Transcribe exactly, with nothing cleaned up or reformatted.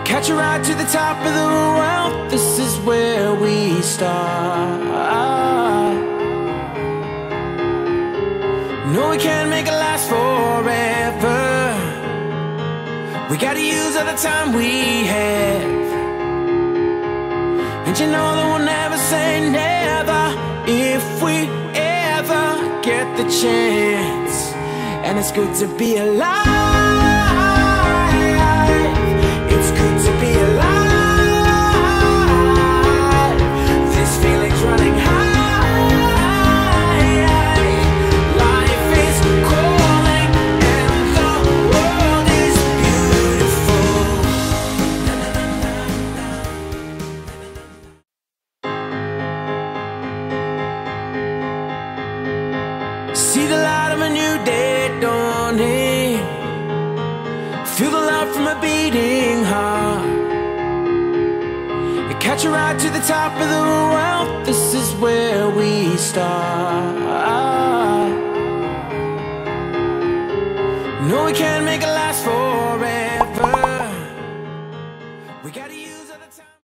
Catch a ride to the top of the world. This is where we start. No, we can't make it last forever. We gotta use all the time we have. And you know that we'll never say never if we ever get the chance. And it's good to be alive. It's good to be alive. This feeling's running high. Life is calling and the world is beautiful. See the light of a new day dawning. Feel the love from a beating heart. You catch a ride to the top of the world. This is where we start. No, we can't make a